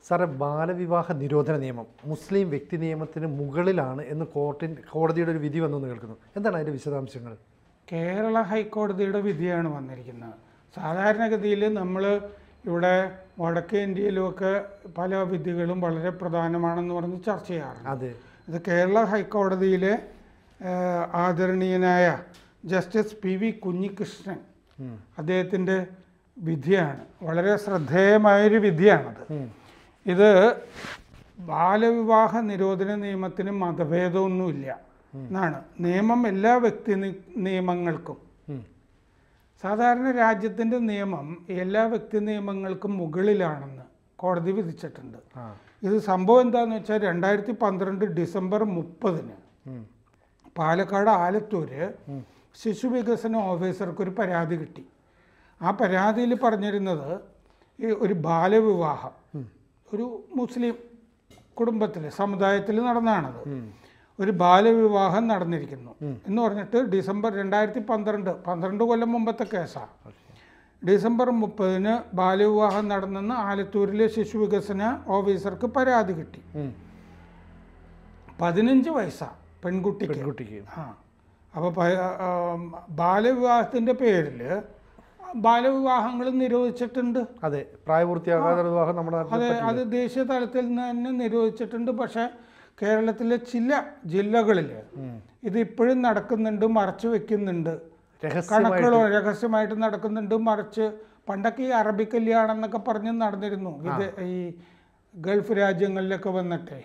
സാറേ, ബാലവിവാഹ നിരോധന നിയമം മുസ്ലിം വ്യക്തി നിയമത്തിന് മുകളിലാണ് എന്ന് കോടതിയുടെ ഒരു വിധി വന്നു കേൾക്കുന്നു. എന്താണ് അതിൻ്റെ വിശദാംശങ്ങൾ? കേരള ഹൈക്കോടതിയുടെ വിധിയാണ് വന്നിരിക്കുന്നത്. സാധാരണഗതിയിൽ നമ്മൾ ഇവിടെ വടക്കേ ഇന്ത്യയിലുമൊക്കെ പല വിധികളും വളരെ പ്രധാനമാണെന്ന് പറഞ്ഞ് ചർച്ച ചെയ്യാറുണ്ട്. അതെ, ഇത് കേരള ഹൈക്കോടതിയിലെ ആദരണീയനായ ജസ്റ്റിസ് പി വി കുഞ്ഞികൃഷ്ണൻ അദ്ദേഹത്തിൻ്റെ വിധിയാണ്. വളരെ ശ്രദ്ധേയമായൊരു വിധിയാണത്. ഇത് ബാലവിവാഹ നിരോധന നിയമത്തിന് മതഭേദമൊന്നുമില്ല എന്നാണ്. നിയമം എല്ലാ വ്യക്തി നിയമങ്ങൾക്കും, സാധാരണ രാജ്യത്തിൻ്റെ നിയമം എല്ലാ വ്യക്തി നിയമങ്ങൾക്കും മുകളിലാണെന്ന് കോടതി വിധിച്ചിട്ടുണ്ട്. ഇത് സംഭവം എന്താണെന്ന് വെച്ചാൽ 2012 ഡിസംബർ 30 പാലക്കാട് ആലത്തൂര് ശിശു വികസന ഓഫീസർക്ക് ഒരു പരാതി കിട്ടി. ആ പരാതിയിൽ പറഞ്ഞിരുന്നത് ഈ ഒരു ബാലവിവാഹം ഒരു മുസ്ലിം കുടുംബത്തിൽ സമുദായത്തിൽ നടന്നതാണത്. ഒരു ബാലവിവാഹം നടന്നിരിക്കുന്നു എന്ന് പറഞ്ഞിട്ട് ഡിസംബർ 2012 കൊല്ലം മുമ്പത്തെ കേസാണ്. ഡിസംബർ 30 ബാലവിവാഹം നടന്നെന്ന് ആലത്തൂരിലെ ശിശു വികസന ഓഫീസർക്ക് പരാതി കിട്ടി. 15 വയസ്സാണ് പെൺകുട്ടിക്ക്. അപ്പോൾ ബാലവിവാഹത്തിൻ്റെ പേരിൽ ബാലവിവാഹങ്ങൾ നിരോധിച്ചിട്ടുണ്ട്. അതെ, പ്രായപൂർത്തിയാകാത്ത വിവാഹം നമ്മുടെ അത് ദേശീയ തലത്തിൽ തന്നെ നിരോധിച്ചിട്ടുണ്ട്. പക്ഷേ കേരളത്തിലെ ചില ജില്ലകളിൽ ഇത് ഇപ്പോഴും നടക്കുന്നുണ്ട്, മറച്ചു വെക്കുന്നുണ്ട്. കണക്കുകൾ രഹസ്യമായിട്ട് നടക്കുന്നുണ്ട്, മറിച്ച്. പണ്ടൊക്കെ ഈ അറബി കല്യാണമെന്നൊക്കെ പറഞ്ഞ് നടന്നിരുന്നു. ഇത് ഈ ഗൾഫ് രാജ്യങ്ങളിലൊക്കെ വന്നിട്ടേ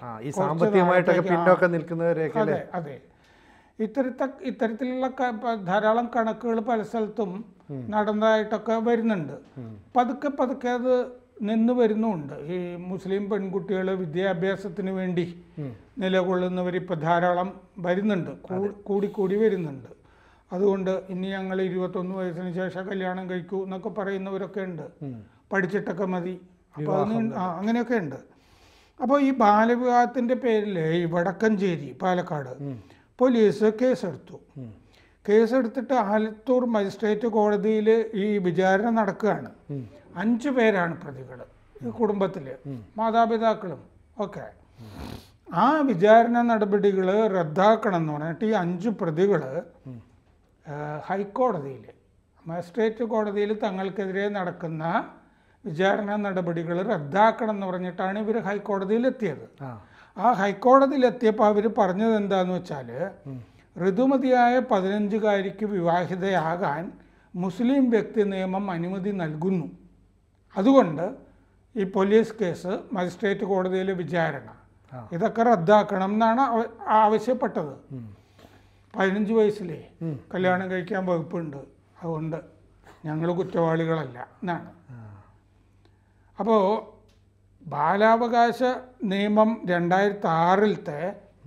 അതെ അതെ ഇത്തരത്തിലുള്ള ധാരാളം കണക്കുകൾ പല സ്ഥലത്തും നടന്നതായിട്ടൊക്കെ വരുന്നുണ്ട്. പതുക്കെ അത് നിന്ന് വരുന്നുമുണ്ട്. ഈ മുസ്ലിം പെൺകുട്ടികൾ വിദ്യാഭ്യാസത്തിന് വേണ്ടി നിലകൊള്ളുന്നവരിപ്പോൾ ധാരാളം വരുന്നുണ്ട്, കൂടി വരുന്നുണ്ട്. അതുകൊണ്ട് ഇനി ഞങ്ങൾ 21 വയസ്സിന് ശേഷം കല്യാണം കഴിക്കൂ എന്നൊക്കെ പറയുന്നവരൊക്കെ ഉണ്ട്. പഠിച്ചിട്ടൊക്കെ മതി, അപ്പോൾ അങ്ങനെയൊക്കെ ഉണ്ട്. അപ്പോൾ ഈ ബാലവിവാഹത്തിൻ്റെ പേരിൽ ഈ വടക്കഞ്ചേരി പാലക്കാട് പോലീസ് കേസെടുത്തിട്ട് ആലത്തൂർ മജിസ്ട്രേറ്റ് കോടതിയിൽ ഈ വിചാരണ നടക്കുകയാണ്. 5 പേരാണ് പ്രതികൾ, ഈ കുടുംബത്തിൽ മാതാപിതാക്കളും ഒക്കെ. ആ വിചാരണ നടപടികൾ റദ്ദാക്കണം എന്ന് പറഞ്ഞിട്ട് ഈ 5 പ്രതികൾ ഹൈക്കോടതിയിൽ, മജിസ്ട്രേറ്റ് കോടതിയിൽ തങ്ങൾക്കെതിരെ നടക്കുന്ന വിചാരണ നടപടികൾ റദ്ദാക്കണം എന്ന് പറഞ്ഞിട്ടാണ് ഇവർ ഹൈക്കോടതിയിലെത്തിയത്. ആ ഹൈക്കോടതിയിലെത്തിയപ്പോൾ അവർ പറഞ്ഞത് എന്താണെന്ന് വെച്ചാൽ, ഋതുമതിയായ 15കാരിക്ക് വിവാഹിതയാകാൻ മുസ്ലിം വ്യക്തി നിയമം അനുമതി നൽകുന്നു. അതുകൊണ്ട് ഈ പോലീസ് കേസ്, മജിസ്ട്രേറ്റ് കോടതിയിലെ വിചാരണ, ഇതൊക്കെ റദ്ദാക്കണം എന്നാണ് ആവശ്യപ്പെട്ടത്. 15 വയസ്സിലേ കല്യാണം കഴിക്കാൻ വകുപ്പുണ്ട്, അതുകൊണ്ട് ഞങ്ങൾ കുറ്റവാളികളല്ല എന്നാണ്. അപ്പോൾ ബാലാവകാശ നിയമം 2006-ത്തെ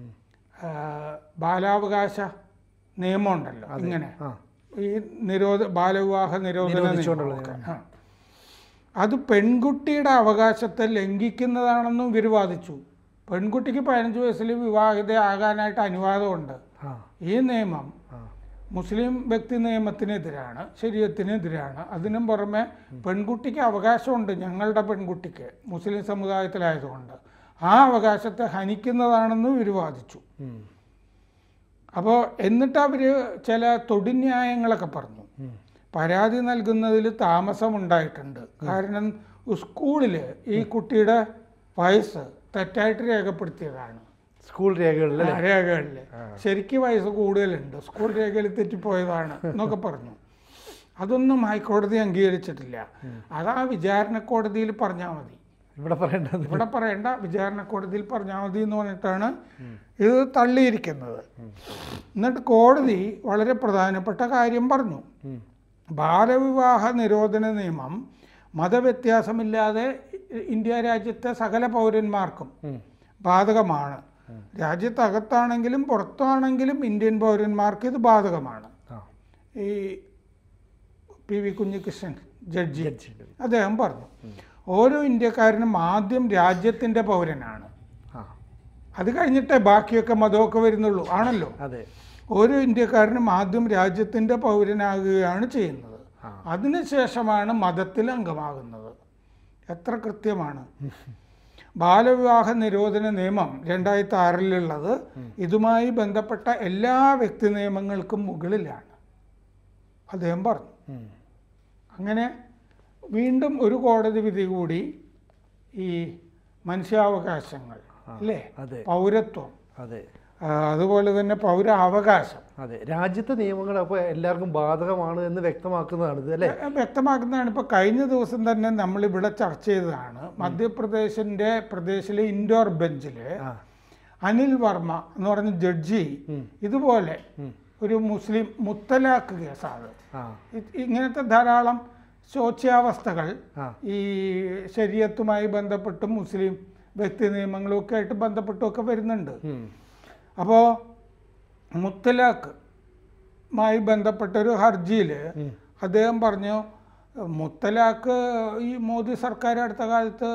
ബാലാവകാശ നിയമം ഉണ്ടല്ലോ, ഇങ്ങനെ ഈ ബാലവിവാഹ നിരോധന നിയമം, അത് പെൺകുട്ടിയുടെ അവകാശത്തെ ലംഘിക്കുന്നതാണെന്നും ഇവർ വാദിച്ചു. പെൺകുട്ടിക്ക് 15 വയസ്സിൽ വിവാഹിതയാകാനായിട്ട് അനുവാദമുണ്ട്. ഈ നിയമം മുസ്ലിം വ്യക്തി നിയമത്തിനെതിരാണ്, ശരീഅത്തിനെതിരാണ്. അതിനും പുറമെ പെൺകുട്ടിക്ക് അവകാശമുണ്ട്, ഞങ്ങളുടെ പെൺകുട്ടിക്ക്, മുസ്ലിം സമുദായത്തിലായതുകൊണ്ട് ആ അവകാശത്തെ ഹനിക്കുന്നതാണെന്ന് ഇവർ വാദിച്ചു. അപ്പോൾ എന്നിട്ട് അവർ ചില തൊടിന്യായങ്ങളൊക്കെ പറഞ്ഞു. പരാതി നൽകുന്നതിൽ താമസമുണ്ടായിട്ടുണ്ട്. കാരണം സ്കൂളിൽ ഈ കുട്ടിയുടെ വയസ്സ് തെറ്റായിട്ട് രേഖപ്പെടുത്തിയതാണ്. സ്കൂൾ രേഖകളിൽ ശരിക്കും വയസ്സ് കൂടുതലുണ്ട്, സ്കൂൾ രേഖയിൽ തെറ്റിപ്പോയതാണ് എന്നൊക്കെ പറഞ്ഞു. അതൊന്നും ഹൈക്കോടതി അംഗീകരിച്ചിട്ടില്ല. അതാ വിചാരണ കോടതിയിൽ പറഞ്ഞാൽ മതി, ഇവിടെ പറയേണ്ട, വിചാരണ കോടതിയിൽ പറഞ്ഞാൽ മതി എന്ന് പറഞ്ഞിട്ടാണ് ഇത് തള്ളിയിരിക്കുന്നത്. എന്നിട്ട് കോടതി വളരെ പ്രധാനപ്പെട്ട കാര്യം പറഞ്ഞു. ബാലവിവാഹ നിരോധന നിയമം മതവ്യത്യാസമില്ലാതെ ഇന്ത്യ രാജ്യത്തെ സകല പൗരന്മാർക്കും ബാധകമാണ്. രാജ്യത്തകത്താണെങ്കിലും പുറത്താണെങ്കിലും ഇന്ത്യൻ പൗരന്മാർക്ക് ഇത് ബാധകമാണ്. ഈ പി വി കുഞ്ഞികൃഷ്ണൻ ജഡ്ജി അദ്ദേഹം പറഞ്ഞു, ഓരോ ഇന്ത്യക്കാരനും ആദ്യം രാജ്യത്തിൻ്റെ പൗരനാണ്, അത് കഴിഞ്ഞിട്ടേ ബാക്കിയൊക്കെ മതമൊക്കെ വരുന്നുള്ളൂ ആണല്ലോ. ഓരോ ഇന്ത്യക്കാരനും ആദ്യം രാജ്യത്തിൻ്റെ പൗരനാകുകയാണ് ചെയ്യുന്നത്, അതിനുശേഷമാണ് മതത്തിൽ അംഗമാകുന്നത്. എത്ര കൃത്യമാണ്! ബാലവിവാഹ നിരോധന നിയമം 2006 ഇതുമായി ബന്ധപ്പെട്ട എല്ലാ വ്യക്തി നിയമങ്ങൾക്കും മുകളിലാണ് അദ്ദേഹം പറഞ്ഞു. അങ്ങനെ വീണ്ടും ഒരു കോടതി വിധി കൂടി ഈ മനുഷ്യാവകാശങ്ങൾ അല്ലേ, പൗരത്വം, അതുപോലെ തന്നെ പൗരാവകാശം, അതെ, രാജ്യത്തെ നിയമങ്ങൾ അപ്പോൾ എല്ലാവർക്കും ബാധകമാണ് എന്ന് വ്യക്തമാക്കുന്നതാണ് ഇത് അല്ലേ, വ്യക്തമാക്കുന്നതാണ്. ഇപ്പോൾ കഴിഞ്ഞ ദിവസം തന്നെ നമ്മളിവിടെ ചർച്ച ചെയ്തതാണ്. പ്രദേശിലെ ഇൻഡോർ ബെഞ്ചിൽ അനിൽ വർമ്മ എന്ന് പറഞ്ഞ ജഡ്ജി ഇതുപോലെ ഒരു മുസ്ലിം മുത്തലാഖ് കേസാണ്. ഇങ്ങനത്തെ ധാരാളം ശോച്യാവസ്ഥകൾ ഈ ശരീഅത്തുമായി ബന്ധപ്പെട്ടും മുസ്ലിം വ്യക്തി നിയമങ്ങളും ഒക്കെ ആയിട്ട് ബന്ധപ്പെട്ടുമൊക്കെ വരുന്നുണ്ട്. അപ്പോൾ മുത്തലാഖുമായി ബന്ധപ്പെട്ട ഒരു ഹർജിയിൽ അദ്ദേഹം പറഞ്ഞു, മുത്തലാഖ് ഈ മോദി സർക്കാർ അടുത്ത കാലത്ത്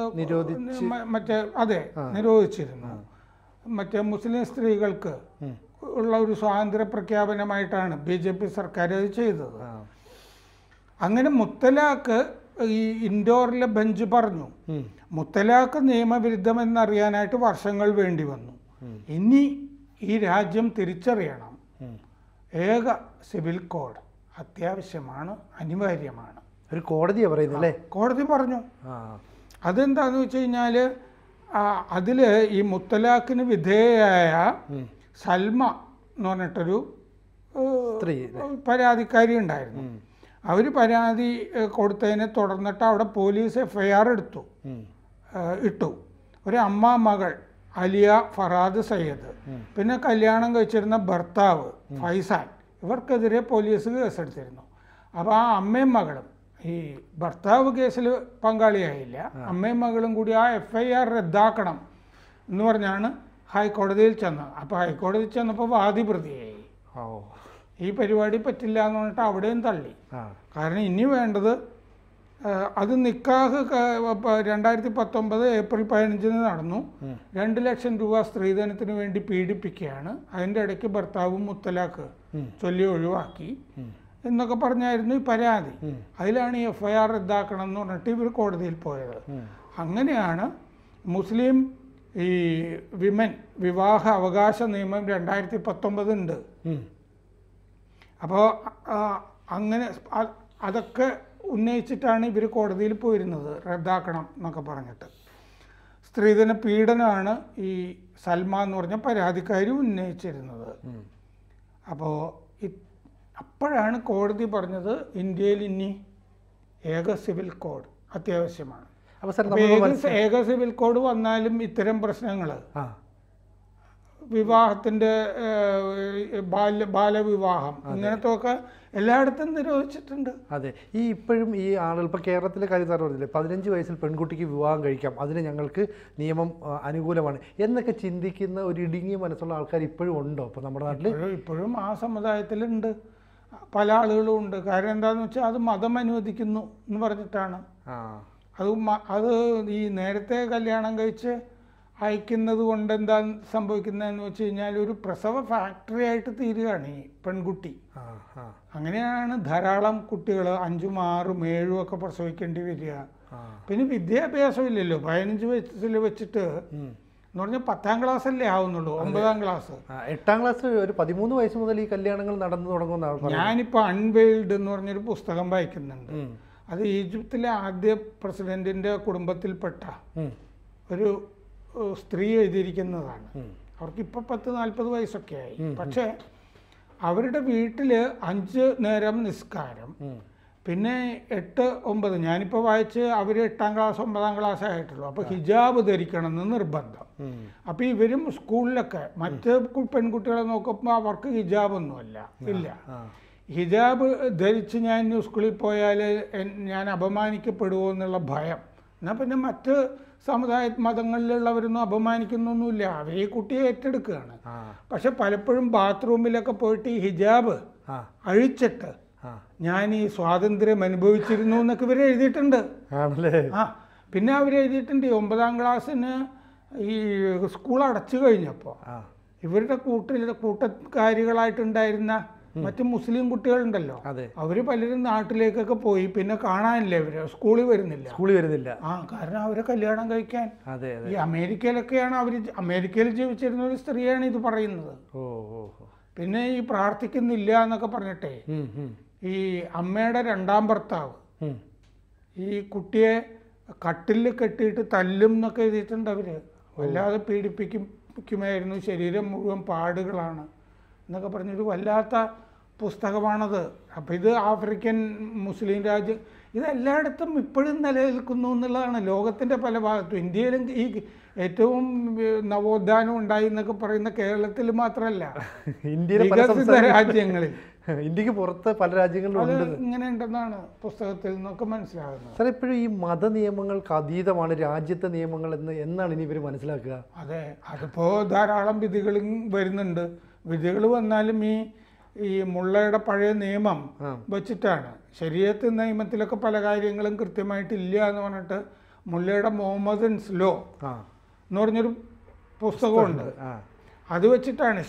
നിരോധിച്ചിരുന്നു. മറ്റേ മുസ്ലിം സ്ത്രീകൾക്ക് ഉള്ള ഒരു സ്വാതന്ത്ര്യ പ്രഖ്യാപനമായിട്ടാണ് BJP സർക്കാർ അത് ചെയ്തത്. അങ്ങനെ മുത്തലാഖ് ഈ ഇൻഡോറിലെ ബെഞ്ച് പറഞ്ഞു, മുത്തലാഖ് നിയമവിരുദ്ധമെന്നറിയാനായിട്ട് വർഷങ്ങൾ വേണ്ടി വന്നു. ഇനി ഈ രാജ്യം തിരിച്ചറിയണം, ഏക സിവിൽ കോഡ് അത്യാവശ്യമാണ്, അനിവാര്യമാണ്. ഒരു കോടതിയാണ് പറയുന്നല്ലേ? കോടതി പറഞ്ഞു. അതെന്താന്ന് വെച്ച് കഴിഞ്ഞാൽ അതിൽ ഈ മുത്തലാഖിന് വിധേയയായ സൽമ എന്ന് പറഞ്ഞിട്ടൊരു പരാതിക്കാരി ഉണ്ടായിരുന്നു. അവർ പരാതി കൊടുത്തതിനെ തുടർന്നിട്ട് അവിടെ പോലീസ് FIR ഇട്ടു. ഒരു മകൾ അലിയ ഫറാദ് സയ്യദ്, പിന്നെ കല്യാണം കഴിച്ചിരുന്ന ഭർത്താവ് ഫൈസാൻ, ഇവർക്കെതിരെ പോലീസ് കേസെടുത്തിരുന്നു. അപ്പോൾ ആ അമ്മയും മകളും, ഈ ഭർത്താവ് കേസിൽ പങ്കാളിയായില്ല, അമ്മയും മകളും കൂടി ആ FIR റദ്ദാക്കണം എന്ന് പറഞ്ഞാണ് ഹൈക്കോടതിയിൽ ചെന്നത്. അപ്പോൾ ഹൈക്കോടതിയിൽ ചെന്നപ്പോൾ വാദിപ്രതിയായി. ഈ പരിപാടി പറ്റില്ല എന്ന് പറഞ്ഞിട്ട് അവിടെയും തള്ളി. കാരണം ഇനി വേണ്ടത് അത് നിക്കാഹ് 2019 ഏപ്രിൽ 15 നടന്നു. 2 ലക്ഷം രൂപ സ്ത്രീധനത്തിന് വേണ്ടി പീഡിപ്പിക്കുകയാണ്, അതിൻ്റെ ഇടയ്ക്ക് ഭർത്താവും മുത്തലാഖ് ചൊല്ലി ഒഴിവാക്കി എന്നൊക്കെ പറഞ്ഞായിരുന്നു ഈ പരാതി. അതിലാണ് ഈ FIR റദ്ദാക്കണം എന്ന് പറഞ്ഞിട്ട് ഇവർ കോടതിയിൽ പോയത്. അങ്ങനെയാണ് മുസ്ലിം ഈ വിമൻ വിവാഹ അവകാശ നിയമം 2019 ഉണ്ട്. അപ്പോൾ അങ്ങനെ അതൊക്കെ ഉന്നയിച്ചിട്ടാണ് ഇവർ കോടതിയിൽ പോയിരുന്നത്, റദ്ദാക്കണം എന്നൊക്കെ പറഞ്ഞിട്ട്. സ്ത്രീധന പീഡനമാണ് ഈ സൽമ എന്ന് പറഞ്ഞ പരാതിക്കാരി ഉന്നയിച്ചിരുന്നത്. അപ്പോൾ അപ്പോഴാണ് കോടതി പറഞ്ഞത് ഇന്ത്യയിൽ ഇനി ഏക സിവിൽ കോഡ് അത്യാവശ്യമാണ്. ഏക സിവിൽ കോഡ് വന്നാലും ഇത്തരം പ്രശ്നങ്ങൾ, വിവാഹത്തിൻ്റെ ബാലവിവാഹം ഇങ്ങനത്തെ ഒക്കെ എല്ലായിടത്തും നിരോധിച്ചിട്ടുണ്ട്. അതെ, ഈ ഇപ്പോഴും ഈ ആളുകൾ ഇപ്പോൾ കേരളത്തിലെ കാര്യം സാർ പറഞ്ഞില്ലേ, 15 വയസ്സിൽ പെൺകുട്ടിക്ക് വിവാഹം കഴിക്കാം, അതിന് ഞങ്ങൾക്ക് നിയമം അനുകൂലമാണ് എന്നൊക്കെ ചിന്തിക്കുന്ന ഒരു ഇടുങ്ങിയ മനസ്സുള്ള ആൾക്കാർ ഇപ്പോഴും ഉണ്ടോ? അപ്പോൾ നമ്മുടെ നാട്ടിൽ ഇപ്പോഴും ആ സമുദായത്തിലുണ്ട്, പല ആളുകളും ഉണ്ട്. കാര്യം എന്താണെന്ന് വെച്ചാൽ അത് മതം അനുവദിക്കുന്നു എന്ന് പറഞ്ഞിട്ടാണ്. അത് ഈ നേരത്തെ കല്യാണം കഴിച്ച് അയക്കുന്നത് കൊണ്ട് എന്താ സംഭവിക്കുന്നതെന്ന് വെച്ച് കഴിഞ്ഞാൽ ഒരു പ്രസവ ഫാക്ടറി ആയിട്ട് തീരുകയാണ് ഈ പെൺകുട്ടി. അങ്ങനെയാണ് ധാരാളം കുട്ടികൾ 5ഉം 6ഉം 7ഉം ഒക്കെ പ്രസവിക്കേണ്ടി വരിക. പിന്നെ വിദ്യാഭ്യാസം ഇല്ലല്ലോ. 15 വയസ്സിൽ വെച്ചിട്ട് എന്ന് പറഞ്ഞാൽ 10ാം ക്ലാസ്സല്ലേ ആവുന്നുള്ളൂ, 9ാം ക്ലാസ്. 8ാം ക്ലാസ് ഒരു 13 വയസ്സ് മുതൽ ഈ കല്യാണങ്ങൾ നടന്നു തുടങ്ങുന്ന. ഞാനിപ്പോൾ അൺവെയിൽഡ് എന്ന് പറഞ്ഞൊരു പുസ്തകം വായിക്കുന്നുണ്ട്. അത് ഈജിപ്തിലെ ആദ്യ പ്രസിഡന്റിന്റെ കുടുംബത്തിൽപ്പെട്ട ഒരു സ്ത്രീ എഴുതിയിരിക്കുന്നതാണ്. അവർക്കിപ്പോൾ 10-40 വയസ്സൊക്കെ ആയി. പക്ഷേ അവരുടെ വീട്ടിൽ 5 നേരം നിസ്കാരം, പിന്നെ 8-9, ഞാനിപ്പോൾ വായിച്ച് അവർ 8ാം ക്ലാസ് 9ാം ക്ലാസ് ആയിട്ടുള്ളൂ. അപ്പോൾ ഹിജാബ് ധരിക്കണം എന്ന് നിർബന്ധം. അപ്പോൾ ഇവരും സ്കൂളിലൊക്കെ മറ്റ് പെൺകുട്ടികളെ നോക്കുമ്പോൾ അവർക്ക് ഹിജാബൊന്നുമല്ല, ഇല്ല. ഹിജാബ് ധരിച്ച് ഞാൻ സ്കൂളിൽ പോയാൽ ഞാൻ അപമാനിക്കപ്പെടുമോ എന്നുള്ള ഭയം. എന്നാൽ പിന്നെ മറ്റ് മതങ്ങളിലുള്ളവരൊന്നും അപമാനിക്കുന്നൊന്നുമില്ല, അവർ ഈ കുട്ടിയെ ഏറ്റെടുക്കുകയാണ്. പക്ഷെ പലപ്പോഴും ബാത്റൂമിലൊക്കെ പോയിട്ട് ഈ ഹിജാബ് അഴിച്ചിട്ട് ഞാൻ ഈ സ്വാതന്ത്ര്യം അനുഭവിച്ചിരുന്നു എന്നൊക്കെ ഇവർ എഴുതിയിട്ടുണ്ട്. പിന്നെ അവർ എഴുതിയിട്ടുണ്ട് 9ാം ക്ലാസ്സിന് ഈ സ്കൂൾ അടച്ചു കഴിഞ്ഞപ്പോൾ ഇവരുടെ കൂട്ടക്കാരികളായിട്ടുണ്ടായിരുന്ന മറ്റു മുസ്ലിം കുട്ടികളുണ്ടല്ലോ, അതെ, അവര് പലരും നാട്ടിലേക്കൊക്കെ പോയി, പിന്നെ കാണാനില്ല, ഇവര് സ്കൂളിൽ വരുന്നില്ല. കാരണം അവരെ കല്യാണം കഴിക്കാൻ ഈ അമേരിക്കയിലൊക്കെയാണ് അമേരിക്കയിൽ ജീവിച്ചിരുന്ന ഒരു സ്ത്രീയാണ് ഇത് പറയുന്നത്. പിന്നെ ഈ പ്രാർത്ഥിക്കുന്നില്ല എന്നൊക്കെ പറഞ്ഞിട്ടേ ഈ അമ്മയുടെ രണ്ടാം ഭർത്താവ് ഈ കുട്ടിയെ കട്ടിലിൽ കെട്ടിയിട്ട് തല്ലും എന്നൊക്കെ എഴുതിയിട്ടുണ്ട്. അവര് വല്ലാതെ പീഡിപ്പിക്കുമായിരുന്നു, ശരീരം മുഴുവൻ പാടുകളാണ് എന്നൊക്കെ പറഞ്ഞൊരു വല്ലാത്ത പുസ്തകമാണത്. അപ്പം ഇത് ആഫ്രിക്കൻ മുസ്ലിം രാജ്യം ഇതെല്ലായിടത്തും ഇപ്പോഴും നിലനിൽക്കുന്നു എന്നുള്ളതാണ്. ലോകത്തിൻ്റെ പല ഭാഗത്തും, ഇന്ത്യയിലും ഈ ഏറ്റവും നവോത്ഥാനം ഉണ്ടായി എന്നൊക്കെ പറയുന്ന കേരളത്തിൽ മാത്രമല്ല, വികസിത രാജ്യങ്ങളിൽ, ഇന്ത്യക്ക് പുറത്ത് പല രാജ്യങ്ങളിലും ഇങ്ങനെ ഉണ്ടെന്നാണ് പുസ്തകത്തിൽ നിന്നൊക്കെ മനസ്സിലാകുന്നത്. സാർ, ഇപ്പോഴും ഈ മത നിയമങ്ങൾക്ക് അതീതമാണ് രാജ്യത്തെ നിയമങ്ങൾ എന്നാണ് ഇനി ഇവർ മനസ്സിലാക്കുക? അതെ, അതിപ്പോൾ ധാരാളം വിധികളും വരുന്നുണ്ട്. വിധികൾ വന്നാലും ഈ മുള്ളയുടെ പഴയ നിയമം വെച്ചിട്ടാണ്. ശരീഅത്ത് നിയമത്തിലൊക്കെ പല കാര്യങ്ങളും കൃത്യമായിട്ടില്ല എന്ന് പറഞ്ഞിട്ട് മുള്ളയുടെ മുഹമ്മദൻസ് ലോ എന്ന് പറഞ്ഞൊരു പുസ്തകമുണ്ട്. അത് വെച്ചിട്ടാണ്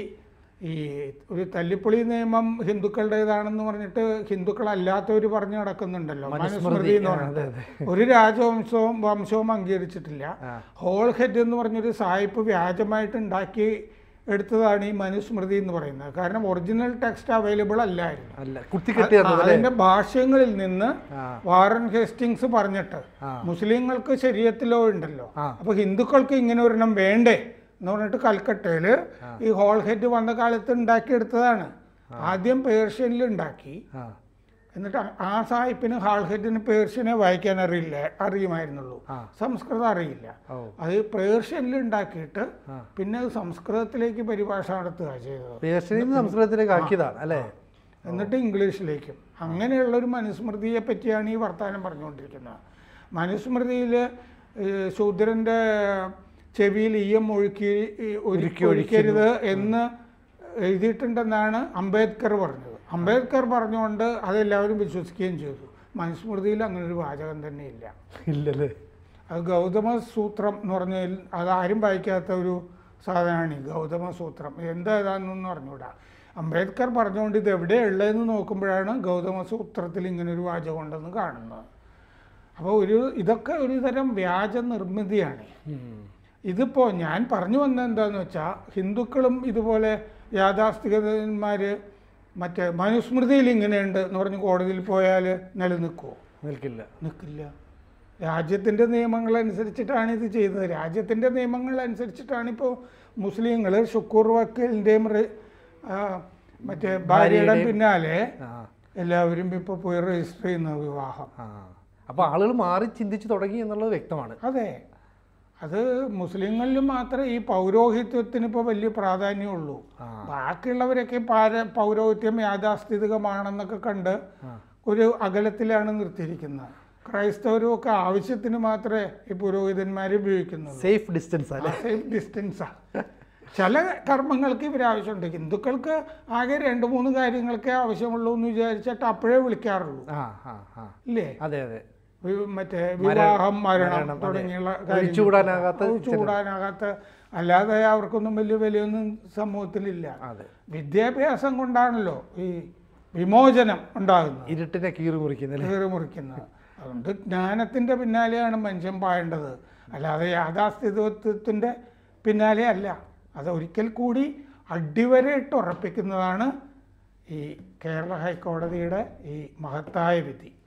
ഈ ഒരു തല്ലിപ്പൊളി നിയമം ഹിന്ദുക്കളുടേതാണെന്ന് പറഞ്ഞിട്ട് ഹിന്ദുക്കളല്ലാത്തവർ പറഞ്ഞു നടക്കുന്നുണ്ടല്ലോ, മനുസ്മൃതി എന്ന് പറഞ്ഞിട്ട്. ഒരു വംശവും അംഗീകരിച്ചിട്ടില്ല. ഹോൾ ഹെഡ് എന്ന് പറഞ്ഞൊരു സായിപ്പ് വ്യാജമായിട്ട് ഉണ്ടാക്കി എടുത്തതാണ് ഈ മനുസ്മൃതി എന്ന് പറയുന്നത്. കാരണം ഒറിജിനൽ ടെക്സ്റ്റ് അവൈലബിൾ അല്ലായിരുന്നു. അതിന്റെ ഭാഷ്യങ്ങളിൽ നിന്ന് വാറൻ ഹേസ്റ്റിങ്സ് പറഞ്ഞിട്ട് മുസ്ലിങ്ങൾക്ക് ശരീഅത്തിലോ ഉണ്ടല്ലോ, അപ്പൊ ഹിന്ദുക്കൾക്ക് ഇങ്ങനെ ഒരെണ്ണം വേണ്ടേ എന്ന് പറഞ്ഞിട്ട് കൽക്കട്ടയിൽ ഈ ഹോൾ ഹെഡ് വന്ന കാലത്ത് ഉണ്ടാക്കിയെടുത്തതാണ്. ആദ്യം പേർഷ്യനിൽ ഉണ്ടാക്കി, എന്നിട്ട് ആ സാഹിബിന് ഹാൾ ഹെഡിന് പേർഷ്യനെ വായിക്കാൻ അറിയുമായിരുന്നുള്ളൂ, സംസ്കൃതം അറിയില്ല. അത് പേർഷ്യനിൽ ഉണ്ടാക്കിയിട്ട് പിന്നെ അത് സംസ്കൃതത്തിലേക്ക് പരിഭാഷ നടത്തുക ചെയ്തത്, സംസ്കൃതത്തിലേക്ക് ആക്കിയതാണ് അല്ലേ, എന്നിട്ട് ഇംഗ്ലീഷിലേക്കും. അങ്ങനെയുള്ളൊരു മനുസ്മൃതിയെ പറ്റിയാണ് ഈ വർത്തമാനം പറഞ്ഞുകൊണ്ടിരിക്കുന്നത്. മനുസ്മൃതിയിൽ ശൂദ്രൻ്റെ ചെവിയിൽ ഈയം ഒഴിക്കരുത് എന്ന് എഴുതിയിട്ടുണ്ടെന്നാണ് അംബേദ്കർ പറഞ്ഞത്. അംബേദ്കർ പറഞ്ഞുകൊണ്ട് അതെല്ലാവരും വിശ്വസിക്കുകയും ചെയ്തു. മനുസ്മൃതിയിൽ അങ്ങനെ ഒരു വാചകം തന്നെ ഇല്ലല്ലേ. അത് ഗൗതമ സൂത്രം എന്ന് പറഞ്ഞാൽ അതാരും വായിക്കാത്ത ഒരു സാധനമാണ് ഈ ഗൗതമ സൂത്രം. എന്താണെന്നൊന്നും അറിഞ്ഞൂടാ. അംബേദ്കർ പറഞ്ഞുകൊണ്ട് ഇത് എവിടെയുള്ളതെന്ന് നോക്കുമ്പോഴാണ് ഗൗതമ സൂത്രത്തിൽ ഇങ്ങനൊരു വാചകം ഉണ്ടെന്ന് കാണുന്നത്. അപ്പോൾ ഇതൊക്കെ ഒരു തരം വ്യാജ നിർമ്മിതിയാണ്. ഇതിപ്പോൾ ഞാൻ പറഞ്ഞു വന്നത് എന്താണെന്ന് വെച്ചാൽ, ഹിന്ദുക്കളും ഇതുപോലെ യാഥാസ്ഥികന്മാർ മറ്റേ മനുസ്മൃതിയിൽ ഇങ്ങനെയുണ്ട് എന്ന് പറഞ്ഞ് കോടതിയിൽ പോയാൽ നിലനിൽക്കുമോ? നിൽക്കില്ല. രാജ്യത്തിൻ്റെ നിയമങ്ങളനുസരിച്ചിട്ടാണ് ഇത് ചെയ്തത്. രാജ്യത്തിൻ്റെ നിയമങ്ങളനുസരിച്ചിട്ടാണ് ഇപ്പോൾ മുസ്ലിങ്ങൾ ഷുക്കൂർ വക്കീലിൻ്റെയും മറ്റേ ഭാര്യയുടെ പിന്നാലെ എല്ലാവരും ഇപ്പോൾ പോയി രജിസ്റ്റർ ചെയ്യുന്ന വിവാഹം. അപ്പോൾ ആളുകൾ മാറി ചിന്തിച്ച് തുടങ്ങി എന്നുള്ളത് വ്യക്തമാണ്. അതെ, അത് മുസ്ലിങ്ങളിൽ മാത്രമേ ഈ പൗരോഹിത്യത്തിന് ഇപ്പോൾ വലിയ പ്രാധാന്യമുള്ളൂ. ബാക്കിയുള്ളവരൊക്കെ പൗരോഹിത്യം യാഥാസ്ഥിതികമാണെന്നൊക്കെ കണ്ട് ഒരു അകലത്തിലാണ് നിർത്തിയിരിക്കുന്നത്. ക്രൈസ്തവരും ഒക്കെ ആവശ്യത്തിന് മാത്രമേ ഈ പുരോഹിതന്മാരെ ഉപയോഗിക്കുന്നുള്ളൂ. സേഫ് ഡിസ്റ്റൻസാണ്. ചില കർമ്മങ്ങൾക്ക് ഇവർ ആവശ്യമുണ്ട്. ഹിന്ദുക്കൾക്ക് ആകെ 2-3 കാര്യങ്ങൾക്കേ ആവശ്യമുള്ളൂ എന്ന് വിചാരിച്ചിട്ട് അപ്പോഴേ വിളിക്കാറുള്ളൂ, ഇല്ലേ? മറ്റേ വിവാഹം, മരണം തുടങ്ങിയുള്ള ഒഴിച്ചുകൂടാനാകാത്ത, അല്ലാതെ അവർക്കൊന്നും വലിയ വിലയൊന്നും സമൂഹത്തിലില്ല. വിദ്യാഭ്യാസം കൊണ്ടാണല്ലോ ഈ വിമോചനം ഉണ്ടാകുന്നത്, ഇരുട്ടിനെ കീറിമുറിക്കുന്നത്. അതുകൊണ്ട് ജ്ഞാനത്തിൻ്റെ പിന്നാലെയാണ് മനുഷ്യൻ പായേണ്ടത്, അല്ലാതെ യാഥാസ്ഥിതിത്വത്തിൻ്റെ പിന്നാലെ അല്ല. അത് ഒരിക്കൽ കൂടി അടിവരയിട്ട് ഉറപ്പിക്കുന്നതാണ് ഈ കേരള ഹൈക്കോടതിയുടെ ഈ മഹത്തായ വിധി.